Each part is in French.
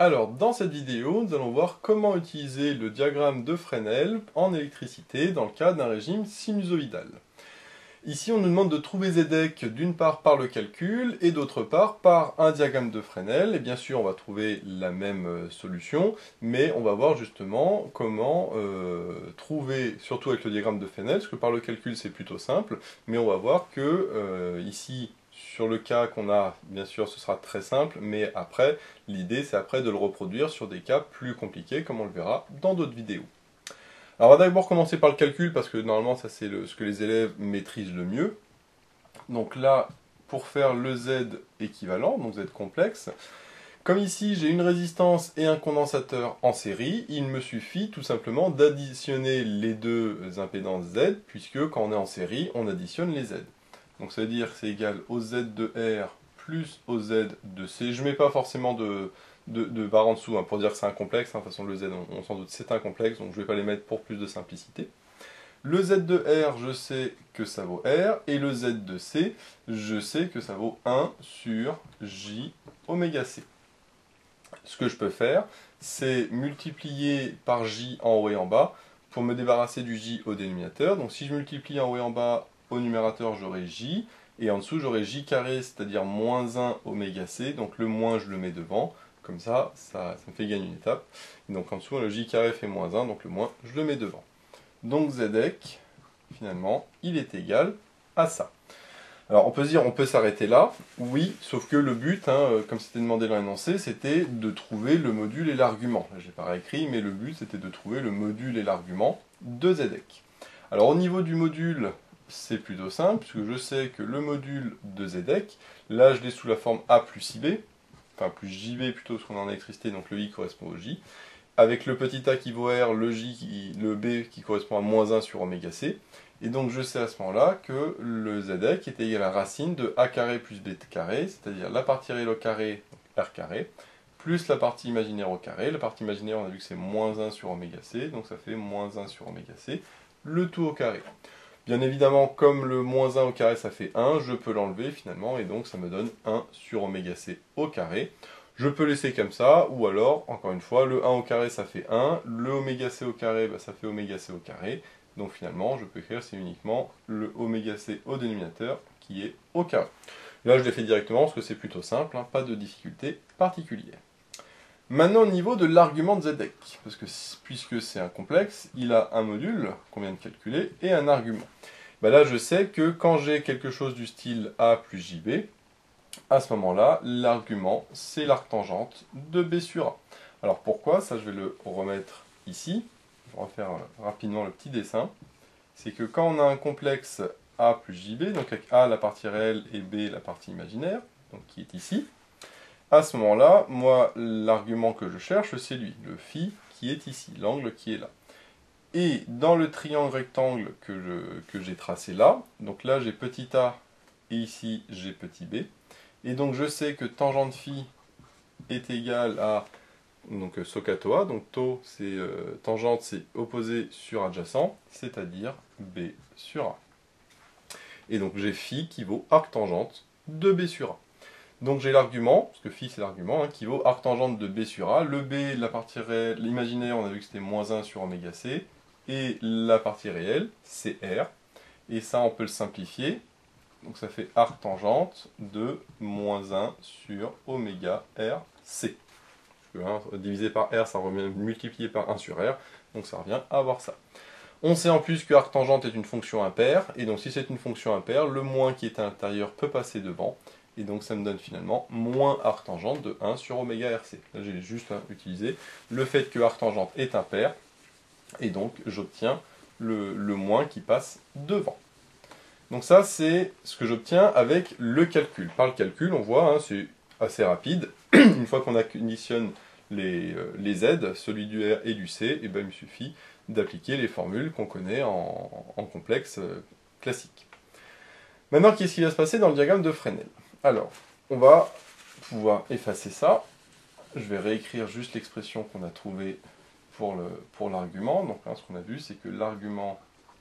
Alors, dans cette vidéo, nous allons voir comment utiliser le diagramme de Fresnel en électricité dans le cas d'un régime sinusoïdal. Ici, on nous demande de trouver Zedek d'une part par le calcul et d'autre part par un diagramme de Fresnel. Et bien sûr, on va trouver la même solution, mais on va voir justement comment trouver, surtout avec le diagramme de Fresnel, parce que par le calcul c'est plutôt simple, mais on va voir que ici, sur le cas qu'on a, bien sûr, ce sera très simple, mais après, l'idée c'est après de le reproduire sur des cas plus compliqués, comme on le verra dans d'autres vidéos. Alors on va d'abord commencer par le calcul, parce que normalement ça c'est ce que les élèves maîtrisent le mieux. Donc là, pour faire le Z équivalent, donc Z complexe, comme ici j'ai une résistance et un condensateur en série, il me suffit tout simplement d'additionner les deux impédances Z, puisque quand on est en série, on additionne les Z. Donc ça veut dire que c'est égal au Z de R plus au Z de C. Je ne mets pas forcément de barre en dessous pour dire que c'est un complexe. De toute façon, le Z, on s'en doute, c'est un complexe, donc je ne vais pas les mettre pour plus de simplicité. Le Z de R, je sais que ça vaut R, et le Z de C, je sais que ça vaut 1 sur J oméga C. Ce que je peux faire, c'est multiplier par J en haut et en bas pour me débarrasser du J au dénominateur. Donc si je multiplie en haut et en bas, au numérateur j'aurai J, et en dessous j'aurai J carré, c'est-à-dire moins 1 oméga C, donc le moins je le mets devant, comme ça me fait gagner une étape. Et donc en dessous le J carré fait moins 1, donc le moins je le mets devant. Donc Zedek, finalement, il est égal à ça. Alors on peut se dire, on peut s'arrêter là, oui, sauf que le but, comme c'était demandé dans l'énoncé, c'était de trouver le module et l'argument. Là j'ai pas réécrit, mais le but c'était de trouver le module et l'argument de Zedek. Alors au niveau du module, c'est plutôt simple, puisque je sais que le module de Zedek, là je l'ai sous la forme A plus IB, enfin plus JB plutôt, parce qu'on est en électricité, donc le I correspond au J, avec le petit a qui vaut R, le B qui correspond à moins 1 sur oméga C. Et donc je sais à ce moment-là que le Zedek est égal à la racine de A carré plus B carré, c'est-à-dire la partie réelle au carré, R carré, plus la partie imaginaire au carré. La partie imaginaire, on a vu que c'est moins 1 sur oméga C, donc ça fait moins 1 sur oméga C, le tout au carré. Bien évidemment, comme le moins 1 au carré, ça fait 1, je peux l'enlever finalement, et donc ça me donne 1 sur oméga C au carré. Je peux laisser comme ça, ou alors, encore une fois, le 1 au carré, ça fait 1, le oméga C au carré, ça fait oméga C au carré. Donc finalement, je peux écrire, c'est uniquement le oméga C au dénominateur qui est au carré. Là, je l'ai fait directement parce que c'est plutôt simple, pas de difficulté particulière. Maintenant, au niveau de l'argument de Zedek, parce que puisque c'est un complexe, il a un module qu'on vient de calculer et un argument. Là, je sais que quand j'ai quelque chose du style A plus JB, à ce moment-là, l'argument, c'est l'arctangente de B sur A. Alors pourquoi? Ça, je vais le remettre ici. Je vais refaire rapidement le petit dessin. C'est que quand on a un complexe A plus JB, donc avec A la partie réelle et B la partie imaginaire, donc qui est ici, à ce moment-là, moi, l'argument que je cherche, c'est lui, le phi qui est ici, l'angle qui est là. Et dans le triangle rectangle que j'ai tracé là, donc là j'ai petit a et ici j'ai petit b, et donc je sais que tangente phi est égal à donc SOHCAHTOA, donc tau c'est tangente c'est opposé sur adjacent, c'est-à-dire b sur a. Et donc j'ai phi qui vaut arctangente de b sur a. Donc j'ai l'argument, parce que phi c'est l'argument, qui vaut arctangente de b sur a. Le b, la partie réelle, l'imaginaire, on a vu que c'était moins 1 sur oméga c. Et la partie réelle, c'est r. Et ça, on peut le simplifier. Donc ça fait arctangente de moins 1 sur oméga r c. Parce que, divisé par r, ça revient multiplié par 1 sur r. Donc ça revient à avoir ça. On sait en plus que arctangente est une fonction impaire. Et donc si c'est une fonction impaire, le moins qui est à l'intérieur peut passer devant. Et donc ça me donne finalement moins arctangente de 1 sur oméga RC. Là j'ai juste utilisé le fait que arctangente est impair, et donc j'obtiens le moins qui passe devant. Donc ça c'est ce que j'obtiens avec le calcul. Par le calcul on voit, c'est assez rapide. Une fois qu'on additionne les Z, celui du R et du C, et ben, il me suffit d'appliquer les formules qu'on connaît en complexe classique. Maintenant, qu'est-ce qui va se passer dans le diagramme de Fresnel? Alors, on va pouvoir effacer ça. Je vais réécrire juste l'expression qu'on a trouvée pour l'argument. Donc là, ce qu'on a vu, c'est que l'argument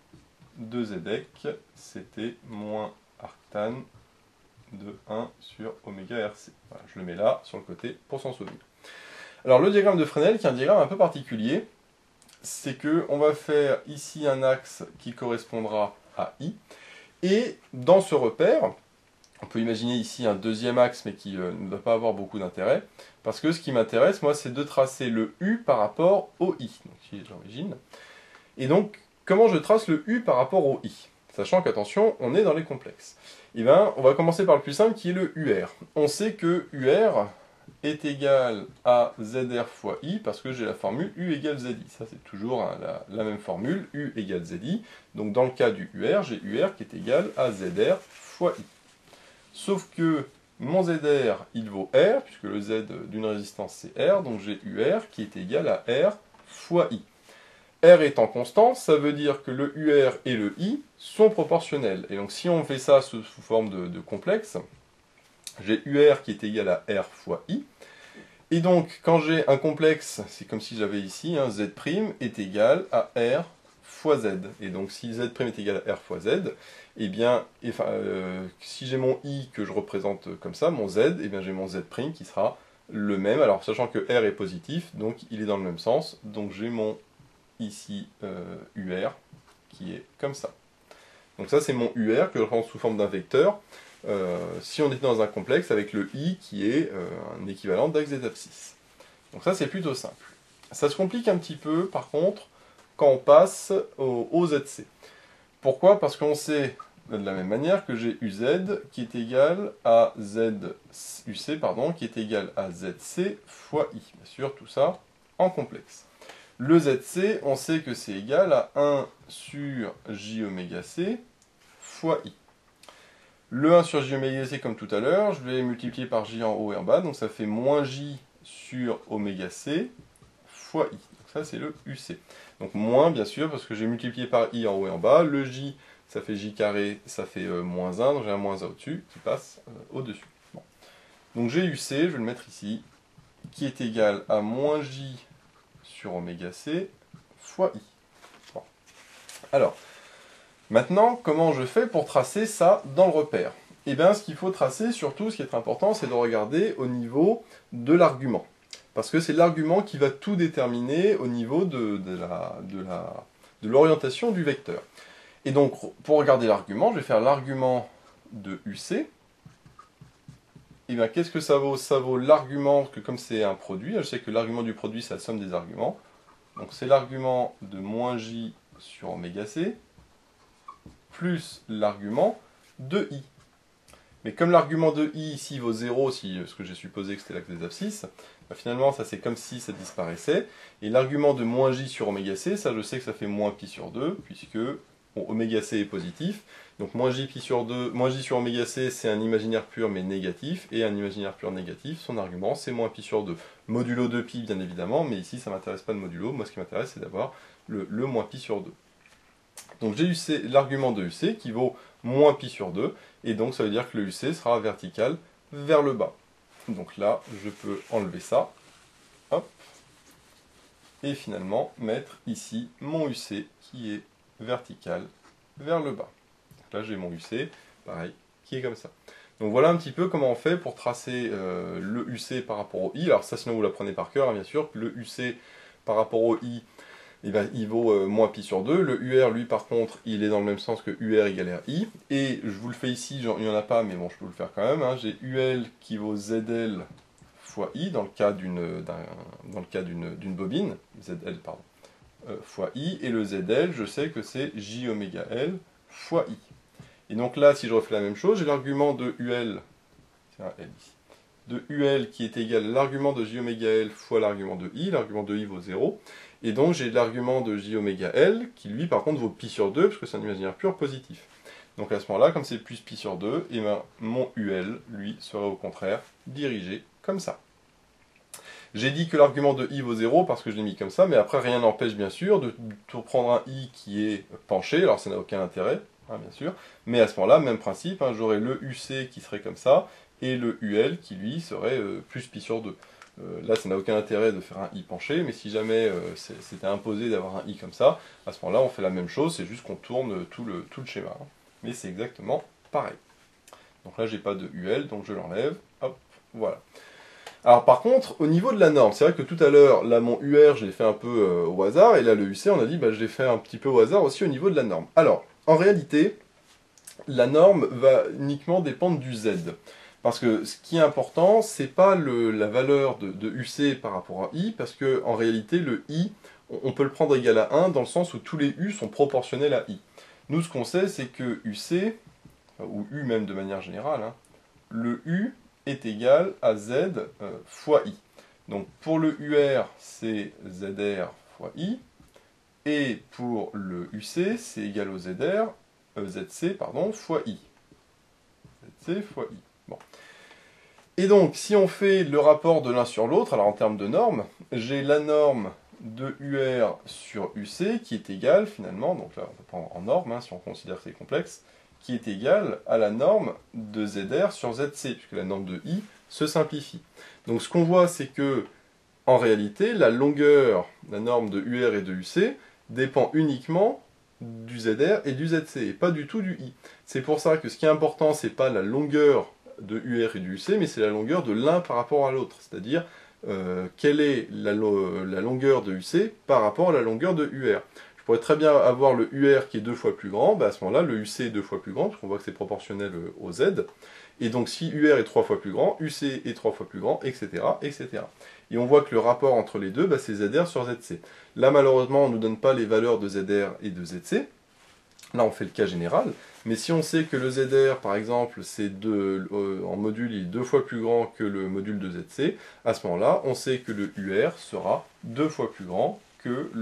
de Zedek, c'était moins arctan de 1 sur oméga RC. Voilà, je le mets là, sur le côté, pour s'en souvenir. Alors le diagramme de Fresnel, qui est un diagramme un peu particulier, c'est que on va faire ici un axe qui correspondra à I, et dans ce repère, on peut imaginer ici un deuxième axe, mais qui ne va pas avoir beaucoup d'intérêt, parce que ce qui m'intéresse, moi, c'est de tracer le U par rapport au I, donc ici l'origine. Et donc, comment je trace le U par rapport au I? Sachant qu'attention, on est dans les complexes. Eh bien, on va commencer par le plus simple, qui est le UR. On sait que UR est égal à ZR fois I, parce que j'ai la formule U égale ZI. Ça, c'est toujours hein, la même formule, U égale ZI. Donc, dans le cas du UR, j'ai UR qui est égal à ZR fois I. Sauf que mon ZR, il vaut R, puisque le Z d'une résistance, c'est R, donc j'ai UR qui est égal à R fois I. R étant constant, ça veut dire que le UR et le I sont proportionnels. Et donc si on fait ça sous forme de complexe, j'ai UR qui est égal à R fois I. Et donc quand j'ai un complexe, c'est comme si j'avais ici, hein, Z' est égal à R fois Z. Et donc si Z' est égal à R fois Z, eh bien, si j'ai mon I que je représente comme ça, mon Z, eh bien j'ai mon Z' qui sera le même. Alors sachant que R est positif, donc il est dans le même sens, donc j'ai mon ici UR qui est comme ça. Donc ça c'est mon UR que je prends sous forme d'un vecteur si on était dans un complexe avec le I qui est un équivalent d'axe des abscisses. Donc ça c'est plutôt simple. Ça se complique un petit peu par contre quand on passe au ZC. Pourquoi? Parce qu'on sait de la même manière que j'ai UZ qui est égal à UC qui est égal à ZC fois I. Bien sûr tout ça en complexe. Le ZC, on sait que c'est égal à 1 sur J oméga C fois I. Le 1 sur J oméga C, comme tout à l'heure, je vais multiplier par J en haut et en bas, donc ça fait moins J sur oméga C fois I. Donc ça, c'est le UC. Donc moins, bien sûr, parce que j'ai multiplié par I en haut et en bas. Le J, ça fait J carré, ça fait moins 1, donc j'ai un moins 1 au-dessus qui passe au-dessus. Bon. Donc j'ai UC, je vais le mettre ici, qui est égal à moins J sur oméga C fois I. Bon. Alors, maintenant, comment je fais pour tracer ça dans le repère? Eh bien, ce qu'il faut tracer, surtout, ce qui est important, c'est de regarder au niveau de l'argument. Parce que c'est l'argument qui va tout déterminer au niveau de l'orientation du vecteur. Et donc, pour regarder l'argument, je vais faire l'argument de UC. Et bien, qu'est-ce que ça vaut? Ça vaut l'argument, que comme c'est un produit, je sais que l'argument du produit, c'est la somme des arguments. Donc, c'est l'argument de moins J sur oméga C, plus l'argument de I. Mais comme l'argument de I ici vaut 0, ce que j'ai supposé que c'était l'axe des abscisses, ben finalement, ça c'est comme si ça disparaissait. Et l'argument de moins J sur oméga C, ça je sais que ça fait moins pi sur 2, puisque bon, oméga C est positif. Donc moins J sur oméga C, c'est un imaginaire pur mais négatif, et un imaginaire pur négatif, son argument c'est moins pi sur 2. Modulo de pi bien évidemment, mais ici ça ne m'intéresse pas de modulo, moi ce qui m'intéresse c'est d'avoir le moins pi sur 2. Donc j'ai l'argument de UC qui vaut moins pi sur 2, et donc ça veut dire que le UC sera vertical vers le bas. Donc là, je peux enlever ça, hop, et finalement mettre ici mon UC qui est vertical vers le bas. Donc là j'ai mon UC, pareil, qui est comme ça. Donc voilà un petit peu comment on fait pour tracer le UC par rapport au I. Alors ça sinon vous l'apprenez par cœur, hein, bien sûr, que le UC par rapport au I, il vaut moins pi sur 2. Le UR, lui, par contre, il est dans le même sens que UR égale RI. Et je vous le fais ici, il n'y en a pas, mais bon, je peux vous le faire quand même. Hein. J'ai UL qui vaut ZL fois I, dans le cas d'une bobine, ZL, pardon, fois I. Et le ZL, je sais que c'est J oméga L fois I. Et donc là, si je refais la même chose, j'ai l'argument de UL, c'est un L ici, de UL qui est égal à l'argument de J oméga L fois l'argument de I. L'argument de I vaut 0. Et donc j'ai l'argument de J oméga L, qui lui par contre vaut pi sur 2, parce que c'est un imaginaire pur positif. Donc à ce moment-là, comme c'est plus pi sur 2, et ben, mon UL, lui, serait au contraire dirigé comme ça. J'ai dit que l'argument de I vaut 0 parce que je l'ai mis comme ça, mais après rien n'empêche bien sûr de prendre un I qui est penché, alors ça n'a aucun intérêt, hein, bien sûr, mais à ce moment-là, même principe, hein, j'aurais le UC qui serait comme ça, et le UL qui lui serait plus pi sur 2. Là, ça n'a aucun intérêt de faire un I penché, mais si jamais c'était imposé d'avoir un I comme ça, à ce moment-là, on fait la même chose, c'est juste qu'on tourne tout le schéma. Hein. Mais c'est exactement pareil. Donc là, j'ai pas de UL, donc je l'enlève. Hop, voilà. Alors par contre, au niveau de la norme, c'est vrai que tout à l'heure, là mon UR, je l'ai fait un peu au hasard, et là le UC, on a dit, bah, je l'ai fait un petit peu au hasard aussi au niveau de la norme. Alors, en réalité, la norme va uniquement dépendre du Z. Parce que ce qui est important, c'est pas la valeur de UC par rapport à I, parce que en réalité, le I, on peut le prendre égal à 1 dans le sens où tous les U sont proportionnels à I. Nous, ce qu'on sait, c'est que UC, ou U même de manière générale, hein, le U est égal à Z fois I. Donc pour le UR, c'est ZR fois I, et pour le UC, c'est égal au ZC pardon, fois I. ZC fois I. Bon. Et donc, si on fait le rapport de l'un sur l'autre, alors en termes de normes, j'ai la norme de UR sur UC qui est égale finalement, donc là on peut prendre en norme, hein, si on considère que c'est complexe, qui est égale à la norme de ZR sur ZC, puisque la norme de I se simplifie. Donc ce qu'on voit, c'est que, en réalité, la longueur, la norme de UR et de UC, dépend uniquement du ZR et du ZC, et pas du tout du I. C'est pour ça que ce qui est important, c'est pas la longueur de UR et du UC, mais c'est la longueur de l'un par rapport à l'autre, c'est-à-dire quelle est la longueur de UC par rapport à la longueur de UR. Je pourrais très bien avoir le UR qui est 2 fois plus grand, bah à ce moment-là, le UC est 2 fois plus grand, parce qu'on voit que c'est proportionnel au Z, et donc si UR est 3 fois plus grand, UC est 3 fois plus grand, etc., etc. Et on voit que le rapport entre les deux, bah, c'est ZR sur ZC. Là, malheureusement, on ne nous donne pas les valeurs de ZR et de ZC. Là, on fait le cas général. Mais si on sait que le ZR, par exemple, en module, il est 2 fois plus grand que le module de ZC, à ce moment-là, on sait que le UR sera 2 fois plus grand que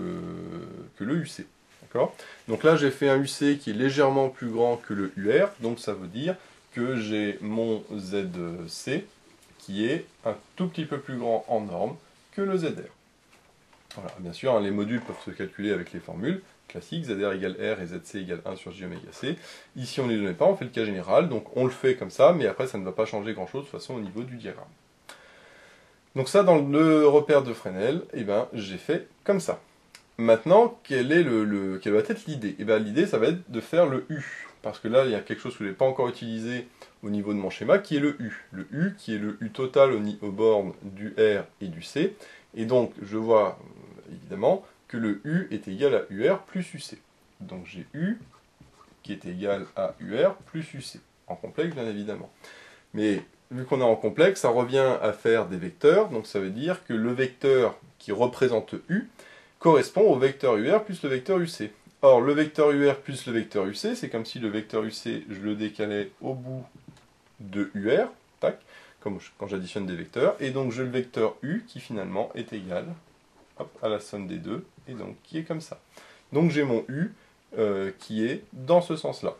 le UC. D'accord ? Donc là, j'ai fait un UC qui est légèrement plus grand que le UR, donc ça veut dire que j'ai mon ZC qui est un tout petit peu plus grand en norme que le ZR. Voilà, bien sûr, hein, les modules peuvent se calculer avec les formules classiques, ZR égale R et ZC égale 1 sur J oméga C. Ici, on ne les donnait pas, on fait le cas général, donc on le fait comme ça, mais après, ça ne va pas changer grand-chose de toute façon au niveau du diagramme. Donc ça, dans le repère de Fresnel, eh ben, j'ai fait comme ça. Maintenant, quelle va être l'idée? Eh ben, l'idée, ça va être de faire le U, parce que là, il y a quelque chose que je n'ai pas encore utilisé au niveau de mon schéma, qui est le U. Le U, qui est le U total aux bornes du R et du C. Et donc, je vois, évidemment, que le U est égal à UR plus UC. Donc j'ai U qui est égal à UR plus UC, en complexe bien évidemment. Mais vu qu'on est en complexe, ça revient à faire des vecteurs, donc ça veut dire que le vecteur qui représente U correspond au vecteur UR plus le vecteur UC. Or, le vecteur UR plus le vecteur UC, c'est comme si le vecteur UC, je le décalais au bout de UR, tac, comme quand j'additionne des vecteurs, et donc j'ai le vecteur U qui finalement est égal à la somme des deux, et donc qui est comme ça. Donc j'ai mon U qui est dans ce sens-là.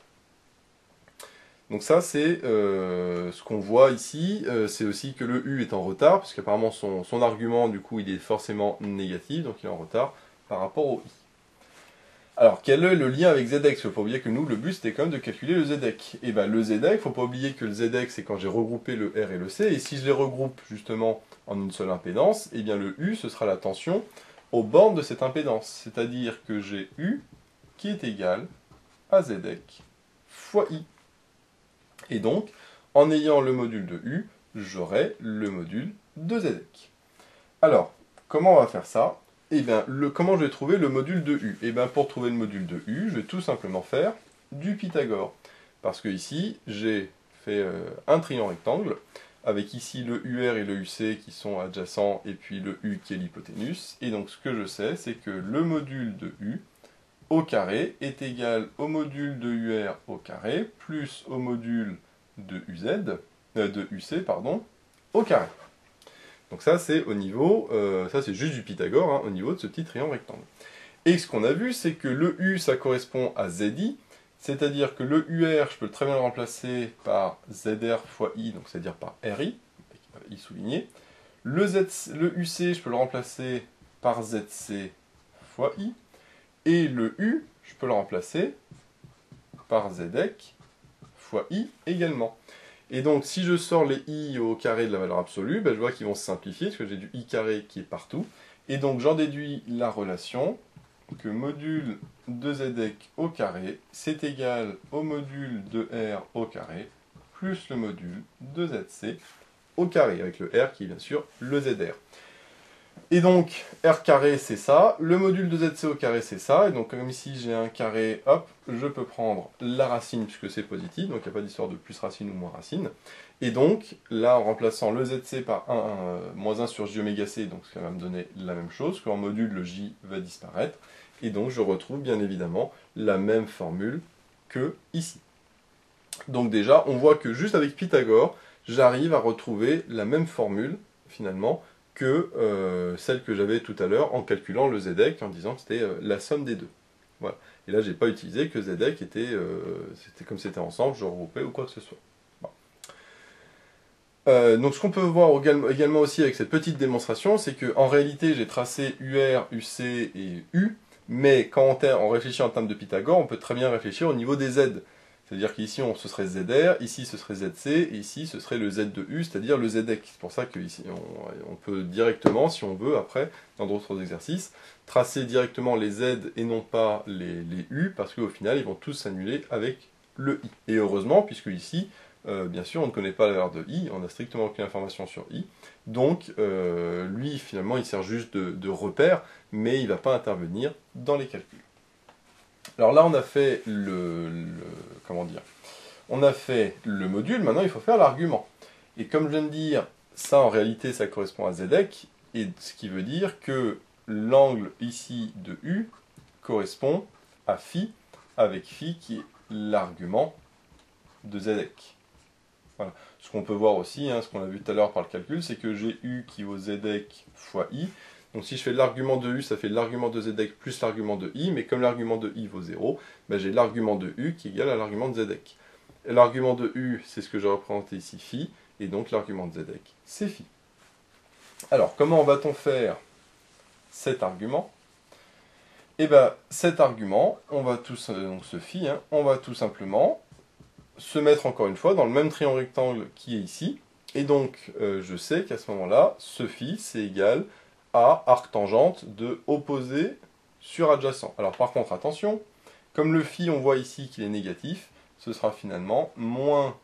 Donc ça c'est ce qu'on voit ici, c'est aussi que le U est en retard, parce qu'apparemment son argument du coup il est forcément négatif, donc il est en retard par rapport au I. Alors, quel est le lien avec ZX? Il ne faut pas oublier que nous, le but, c'était quand même de calculer le ZX. Et bien, le ZX, il ne faut pas oublier que le ZX, c'est quand j'ai regroupé le R et le C, et si je les regroupe, justement, en une seule impédance, et bien le U, ce sera la tension aux bornes de cette impédance. C'est-à-dire que j'ai U qui est égal à ZX fois I. Et donc, en ayant le module de U, j'aurai le module de ZX. Alors, comment on va faire ça? Eh bien, comment je vais trouver le module de U? Eh bien, pour trouver le module de U, je vais tout simplement faire du Pythagore. Parce que ici, j'ai fait un triangle rectangle, avec ici le UR et le UC qui sont adjacents, et puis le U qui est l'hypoténuse. Et donc, ce que je sais, c'est que le module de U au carré est égal au module de UR au carré, plus au module de UC, pardon, au carré. Donc ça, c'est au niveau, ça c'est juste du Pythagore, hein, au niveau de ce petit triangle rectangle. Et ce qu'on a vu, c'est que le U, ça correspond à ZI, c'est-à-dire que le UR, je peux très bien le remplacer par ZR fois I, donc c'est-à-dire par RI, avec I souligné. Le UC, je peux le remplacer par ZC fois I. Et le U, je peux le remplacer par ZX fois I également. Et donc, si je sors les i au carré de la valeur absolue, ben, je vois qu'ils vont se simplifier, parce que j'ai du i carré qui est partout. Et donc, j'en déduis la relation que module de ZX au carré, c'est égal au module de R au carré, plus le module de ZC au carré, avec le R qui est bien sûr le ZR. Et donc, R carré, c'est ça, le module de ZC au carré, c'est ça, et donc comme ici j'ai un carré, hop, je peux prendre la racine, puisque c'est positif, donc il n'y a pas d'histoire de plus racine ou moins racine, et donc, là, en remplaçant le ZC par moins 1 sur J oméga C, donc ça va me donner la même chose, qu'en module, le J va disparaître, et donc je retrouve bien évidemment la même formule que ici. Donc déjà, on voit que juste avec Pythagore, j'arrive à retrouver la même formule, finalement, que celle que j'avais tout à l'heure en calculant le ZEC, en disant que c'était la somme des deux. Voilà. Et là, j'ai pas utilisé que ZEC était comme c'était ensemble, je regroupais ou quoi que ce soit. Bon. Donc ce qu'on peut voir également aussi avec cette petite démonstration, c'est qu'en réalité, j'ai tracé UR, UC et U, mais quand on réfléchit en termes de Pythagore, on peut très bien réfléchir au niveau des Z. C'est-à-dire qu'ici, ce serait ZR, ici, ce serait ZC, et ici, ce serait le Z de U, c'est-à-dire le ZEC. C'est pour ça qu'ici, on peut directement, si on veut, après, dans d'autres exercices, tracer directement les Z et non pas les U, parce qu'au final, ils vont tous s'annuler avec le I. Et heureusement, puisque ici, bien sûr, on ne connaît pas la valeur de I, on n'a strictement aucune information sur I, donc lui, finalement, il sert juste de repère, mais il ne va pas intervenir dans les calculs. Alors là, on a fait comment dire, on a fait le module, maintenant il faut faire l'argument. Et comme je viens de dire, ça en réalité, ça correspond à ZEC, et ce qui veut dire que l'angle ici de U correspond à phi, avec phi qui est l'argument de ZEC. Voilà. Ce qu'on peut voir aussi, ce qu'on a vu tout à l'heure par le calcul, c'est que j'ai U qui vaut ZEC fois I. Donc si je fais l'argument de U, ça fait l'argument de ZEC plus l'argument de I, mais comme l'argument de I vaut 0, ben j'ai l'argument de U qui est égal à l'argument de ZEC. L'argument de U, c'est ce que j'ai représenté ici, phi, et donc l'argument de ZEC, c'est phi. Alors, comment va-t-on faire cet argument? Eh bien, cet argument, on va donc ce phi, on va tout simplement se mettre encore une fois dans le même triangle rectangle qui est ici, et donc je sais qu'à ce moment-là, ce phi, c'est égal à arc tangente de opposé sur adjacent. Alors par contre, attention, comme le phi, on voit ici qu'il est négatif, ce sera finalement moins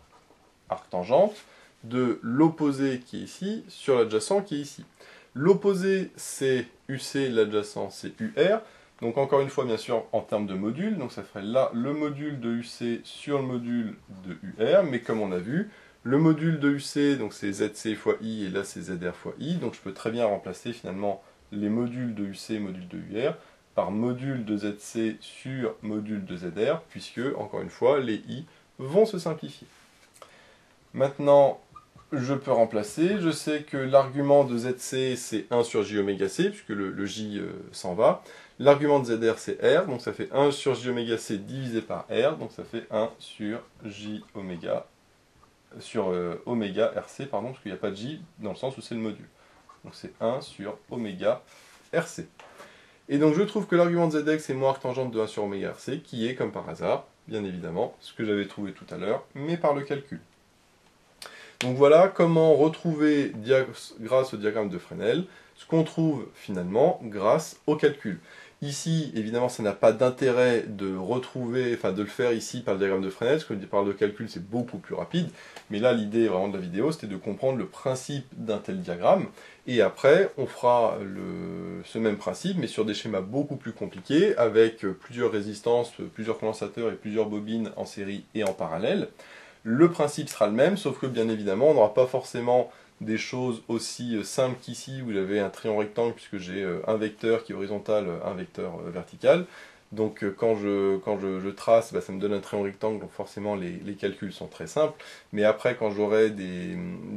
arc tangente de l'opposé qui est ici sur l'adjacent qui est ici. L'opposé, c'est UC, l'adjacent, c'est UR. Donc encore une fois, bien sûr, en termes de module, donc ça ferait là le module de UC sur le module de UR, mais comme on a vu, le module de UC, donc c'est ZC fois I, et là c'est ZR fois I, donc je peux très bien remplacer finalement les modules de UC et modules de UR par module de ZC sur module de ZR, puisque, encore une fois, les I vont se simplifier. Maintenant, je peux remplacer, je sais que l'argument de ZC c'est 1 sur J oméga C, puisque le J s'en va. L'argument de ZR c'est R, donc ça fait 1 sur J oméga C divisé par R, donc ça fait 1 sur J oméga sur oméga RC, pardon, parce qu'il n'y a pas de J dans le sens où c'est le module. Donc c'est 1 sur oméga RC. Et donc je trouve que l'argument de ZX est moins arc tangente de 1 sur oméga RC, qui est, comme par hasard, bien évidemment, ce que j'avais trouvé tout à l'heure, mais par le calcul. Donc voilà comment retrouver, grâce au diagramme de Fresnel, ce qu'on trouve finalement grâce au calcul. Ici, évidemment, ça n'a pas d'intérêt de retrouver, enfin de le faire ici par le diagramme de Fresnel, parce que par le calcul c'est beaucoup plus rapide, mais là l'idée vraiment de la vidéo c'était de comprendre le principe d'un tel diagramme, et après on fera ce même principe, mais sur des schémas beaucoup plus compliqués, avec plusieurs résistances, plusieurs condensateurs et plusieurs bobines en série et en parallèle. Le principe sera le même, sauf que bien évidemment on n'aura pas forcément des choses aussi simples qu'ici où j'avais un triangle rectangle puisque j'ai un vecteur qui est horizontal, un vecteur vertical. Donc quand je trace, ça me donne un triangle rectangle, donc forcément les calculs sont très simples. Mais après quand j'aurai des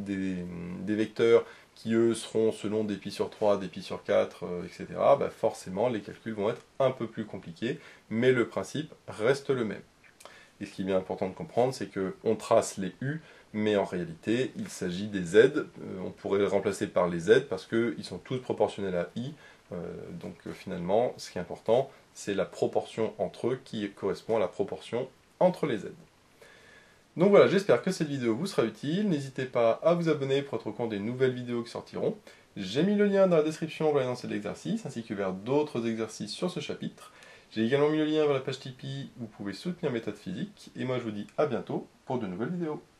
vecteurs qui eux seront selon des pi sur 3, des pi sur 4, etc., forcément les calculs vont être un peu plus compliqués, mais le principe reste le même. Et ce qui est bien important de comprendre, c'est qu'on trace les U, mais en réalité, il s'agit des Z. On pourrait les remplacer par les Z parce qu'ils sont tous proportionnels à I. Donc finalement, ce qui est important, c'est la proportion entre eux qui correspond à la proportion entre les Z. Donc voilà, j'espère que cette vidéo vous sera utile. N'hésitez pas à vous abonner pour être au courant des nouvelles vidéos qui sortiront. J'ai mis le lien dans la description vers l'énoncé de l'exercice, ainsi que vers d'autres exercices sur ce chapitre. J'ai également mis le lien vers la page Tipeee où vous pouvez soutenir Méthode Physique. Et moi je vous dis à bientôt pour de nouvelles vidéos.